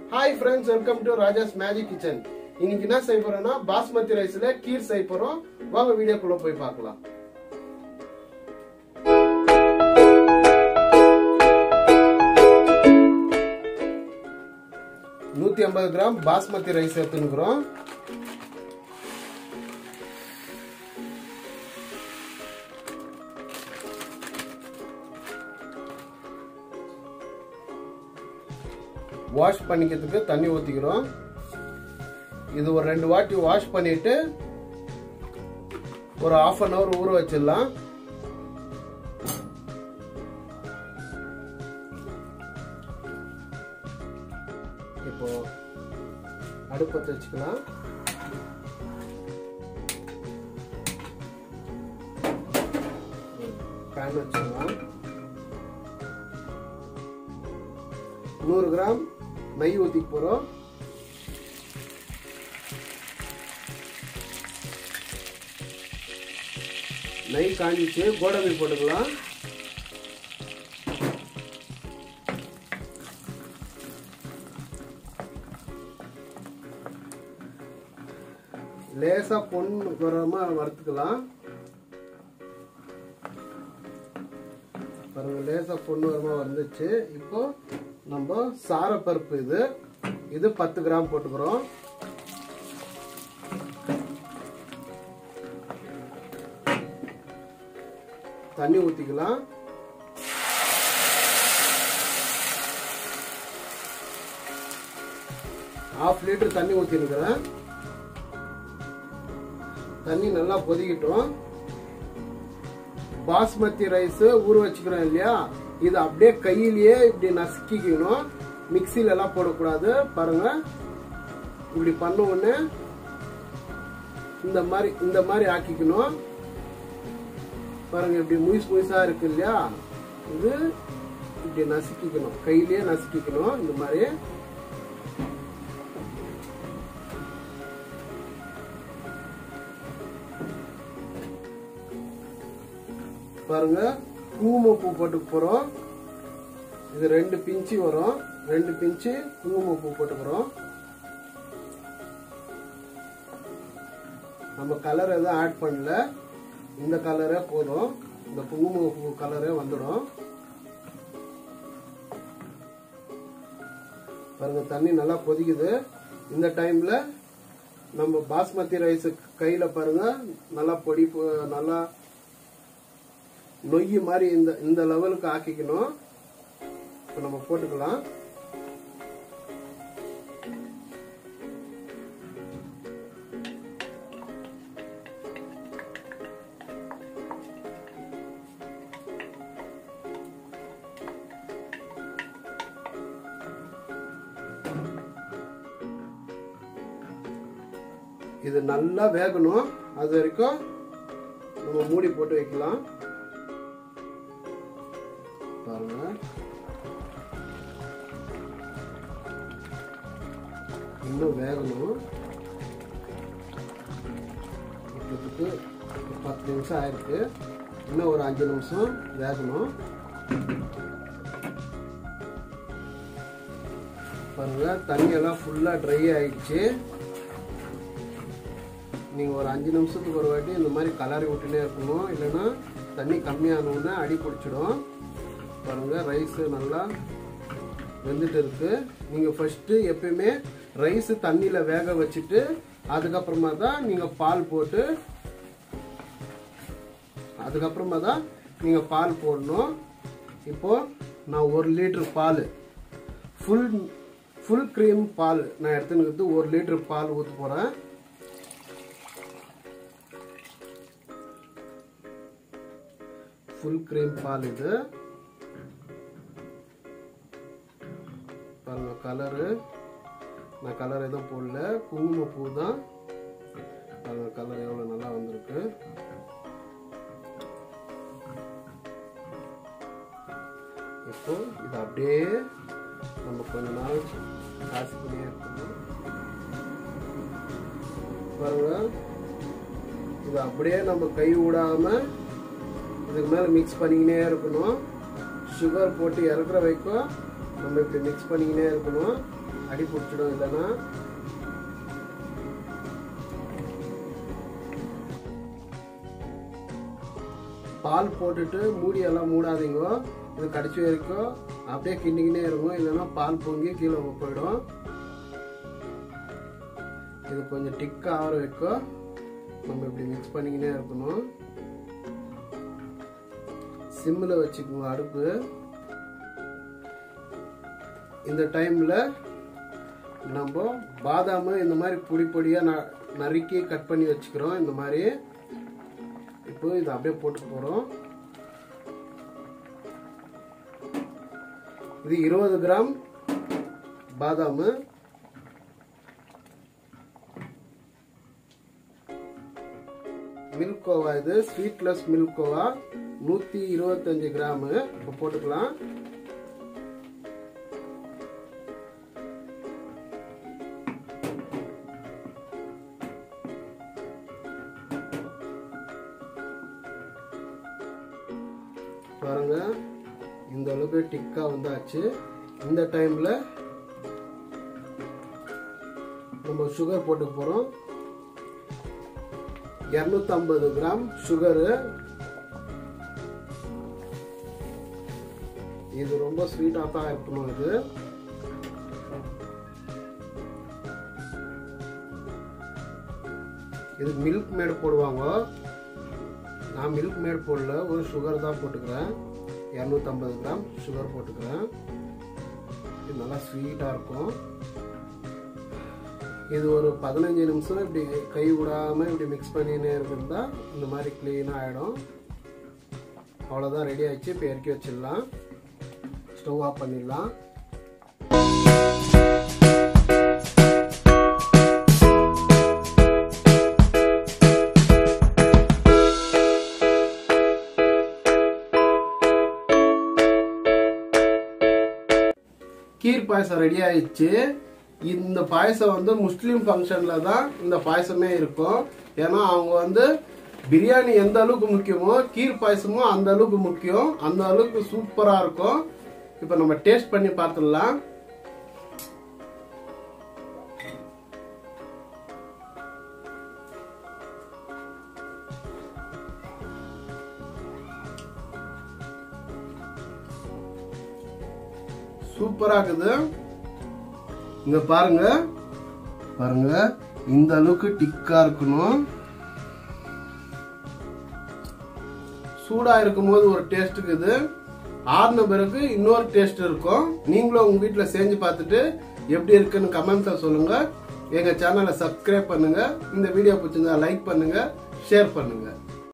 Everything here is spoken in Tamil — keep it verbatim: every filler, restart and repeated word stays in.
Hi friends, welcome to Raja's Magic Kitchen. இன்னைக்கு என்ன செய்ய போறோம்னா பாஸ்மதி ரைஸ்ல கீர் செய்ய போறோம். வாங்க வீடியோக்குள்ள போய் பார்க்கலாம். நூத்தி ஐம்பது கிராம் பாஸ்மதி ரைஸ் எடுத்துக்கிறோம். வாஷ் பண்ணிக்கிறதுக்கு தண்ணி ஊத்திக்கிறோம். இது ஒரு ரெண்டு வாட்டி வாஷ் பண்ணிட்டு ஒரு half an hour ஊற வச்சிடலாம். இப்போ அடுப்பை வச்சுக்கலாம். பேன் வச்சுக்கலாம். நூறு கிராம் நெய் ஊத்திக்க போறோம். நெய் காஞ்சிச்சு, கோடம்பி போட்டுக்கலாம். லேசா பொண்ணு வராம வறுத்துக்கலாம். பாருங்க, லேசா பொண்ணு வரமா வந்துச்சு. இப்போ நம்ம சாரப்பருப்பு இது இது பத்து கிராம் போட்டுக்கிறோம். தண்ணி ஊத்திக்கலாம். ஹாஃப் லிட்டர் தண்ணி ஊத்திருக்கிறேன். தண்ணி நல்லா கொதிக்கட்டும். பாஸ்மதி ரைஸ் ஊற வச்சுக்கிறோம் இல்லையா, இது அப்படியே கையிலேயே இப்படி நசுக்கிக்கணும். மிக்சில எல்லாம் போடக்கூடாது. பாருங்க, இப்படி பண்ண உடனே இந்த மாதிரி இந்த மாதிரி ஆக்கிக்கணும். பாருங்க, இப்படி முயஸ் முயசா இருக்கு இல்லையா, இது இப்படி நசுக்கிக்கணும். கையிலேயே நசுக்கிக்கணும் இந்த மாதிரி. பாருங்க, குங்குமப்பூ போட்டு போறோம். இது ரெண்டு பிஞ்சு வரும். ரெண்டு பிஞ்சு குங்குமப்பூ போட்டுக்கிறோம். நம்ம கலர் எதுவும் ஆட் பண்ணல, இந்த கலரே போதும். இந்த குங்குமப்பூ கலரே வந்துடும். பாருங்க, தண்ணி நல்லா கொதிக்குது. இந்த டைம்ல நம்ம பாஸ்மதி ரைஸ் கையில பாருங்க நல்லா பொடி நல்லா நொய்யி மாதிரி இந்த இந்த லெவலுக்கு ஆக்கிக்கணும். இப்ப நம்ம போட்டுக்கலாம். இது நல்லா வேகணும். அது வரைக்கும் நம்ம மூடி போட்டு வைக்கலாம். பாருங்க, இன்னும் வேகணும். இப்போதுக்கு பத்து நிமிஷம் ஆயிருக்கு. இன்னும் ஒரு அஞ்சு நிமிஷம் வேகணும். பாருங்க, தண்ணி எல்லாம் ஃபுல்லா ட்ரை ஆயிடுச்சு. நீங்க ஒரு அஞ்சு நிமிஷத்துக்கு ஒரு வாட்டி இந்த மாதிரி கலரி விட்டுனே இருக்கணும், இல்லைன்னா தண்ணி கம்மியானோன்னா அடி பிடிச்சிடும். பாருங்க, ரைஸ் நல்லா வெந்துட்டு இருக்கு. நீங்க ஃபர்ஸ்ட் எப்பயுமே ரைஸ் தண்ணியில வேக வச்சுட்டு அதுக்கப்புறமா தான் நீங்க பால் போட்டு அதுக்கப்புறமா தான் நீங்க பால் போடணும். இப்போ நான் ஒரு லிட்டர் பால் ஃபுல் ஃபுல் கிரீம் பால் நான் எடுத்துன்னு ஒரு லிட்டர் பால் ஊற்ற போறேன். ஃபுல் கிரீம் பால் இது. பாருங்க, கலரு நான் கலர் எதுவும் போடல, குங்குமப்பூ தான். பாருங்க, கலர் எவ்வளவு நல்லா வந்திருக்கு. இப்போ இது அப்படியே நம்ம கொஞ்ச நாள் காசு பண்ணியே இருக்கணும். பாருங்க, இது அப்படியே நம்ம கை விடாம இதுக்கு மேல மிக்ஸ் பண்ணிக்கினே இருக்கணும். சுகர் போட்டு இறக்குற வரைக்கும் நம்ம இப்படி மிக்ஸ் பண்ணிக்கினே இருக்கணும். அடி பிடிச்சிடும். இல்லைன்னா பால் போட்டுட்டு மூடியெல்லாம் மூடாதீங்க. இது கடைசி வரைக்கும் அப்படியே கிண்டிக்கினே இருக்கும், இல்லைன்னா பால் பொங்கி கீழே போயிடும். இது கொஞ்சம் டிக் ஆகிற வரைக்கும் நம்ம இப்படி மிக்ஸ் பண்ணிக்கினே இருக்கணும். சிம்மில் வச்சுக்கோங்க அடுப்பு. இந்த டைம்ல நம்ம பாதாம் இந்த மாதிரி பொடி பொடியா நறுக்கி கட் பண்ணி வச்சுக்கிறோம். இந்த மாதிரி இப்போ இதை அப்படியே போட்டு போறோம். இது இருபது கிராம் பாதாம். மில்க் கோவா, இது ஸ்வீட்லெஸ் மில்க் கோவா நூத்தி இருபத்தஞ்சு கிராம் இப்போ போட்டுக்கலாம். பாருங்க இந்த அளவுக்கு டிக்கா வந்தாச்சு. இந்த டைம்ல நம்ம சுகர் போட்டு போறோம். இருநூத்தி ஐம்பது கிராம் சுகரு. இது ரொம்ப ஸ்வீட்டா தான் இருக்கணும். இது இது மில்க் மேட் போடுவாங்க. நான் மில்க் மேட் போடல, ஒரு சுகர் தான் போட்டுக்கிறேன். இருநூத்தி ஐம்பது கிராம் சுகர் போட்டுக்கிறேன். இது நல்லா ஸ்வீட்டா இருக்கும். இது ஒரு பதினஞ்சு நிமிஷம் இப்படி கை விடாம இப்படி மிக்ஸ் பண்ணினே இருந்தா இந்த மாதிரி கிளீனா ஆயிடும். அவ்வளவுதான், ரெடி ஆயிடுச்சு. இப்போ இறக்கி வச்சிடலாம். ஸ்டவ் ஆஃப் பண்ணிடலாம். கீர் பாயசம் ரெடி ஆயிடுச்சு. இந்த பாயசம் வந்து முஸ்லீம் ஃபங்க்ஷன்ல தான் இந்த பாயசமே இருக்கும். ஏன்னா அவங்க வந்து பிரியாணி எந்த அளவுக்கு முக்கியமோ கீர் பாயசமும் அந்த அளவுக்கு முக்கியம். அந்த அளவுக்கு சூப்பரா இருக்கும். இப்ப நம்ம டேஸ்ட் பண்ணி பார்த்துடலாம். சூப்பரா இருக்குது. இங்க பாருங்க பாருங்க இந்த அளவுக்கு டிக்கா இருக்கணும். சூடா இருக்கும் போது ஒரு டேஸ்ட் இருக்குது, ஆறுன பிறகு இன்னொரு டேஸ்ட் இருக்கும். நீங்களும் உங்க வீட்டுல செஞ்சு பார்த்துட்டு எப்படி இருக்குன்னு கமெண்ட்ல சொல்லுங்க. எங்க சேனலை சப்ஸ்கிரைப் பண்ணுங்க. இந்த வீடியோ பிடிச்சிருந்தா லைக் பண்ணுங்க, ஷேர் பண்ணுங்க.